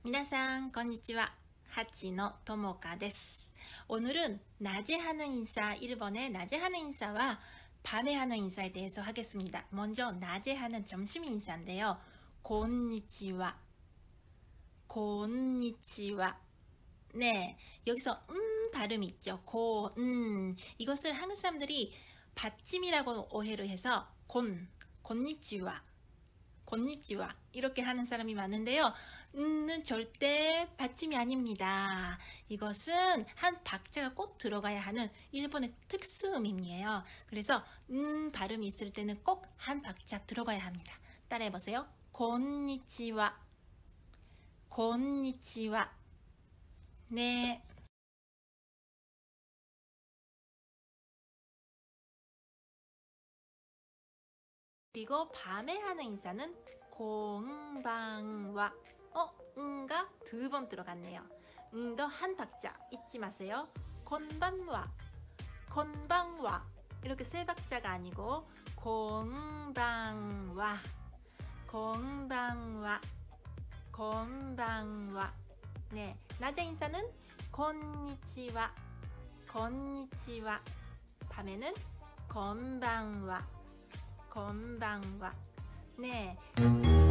皆さん、こんにちは。하치のともかです。오늘은 낮에 하는 인사, 일본의 낮에 하는 인사와 밤에 하는 인사에 대해서 하겠습니다. 먼저 낮에 하는 점심 인사인데요. 곤니치와, 곤니치와. 네, 여기서 발음이 있죠. 이것을 한국 사람들이 받침이라고 오해를 해서 곤니치와, 곤니치와 이렇게 하는 사람이 많은데요. 는 절대 받침이 아닙니다. 이것은 한 박자가 꼭 들어가야 하는 일본의 특수음이에요. 그래서 발음이 있을 때는 꼭 한 박자 들어가야 합니다. 따라해보세요. 곤니치와, 곤니치와. 네. 그리고 밤에 하는 인사는 공방와. 가 두 번 들어갔네요. 더 한 박자 잊지 마세요. 건방와, 건방와. 이렇게 세 박자가 아니고 공방와, 공방와, 공방와. 네, 낮의 인사는 곤니치와, 곤니치와. 밤에는 건방와, 건방와. 네.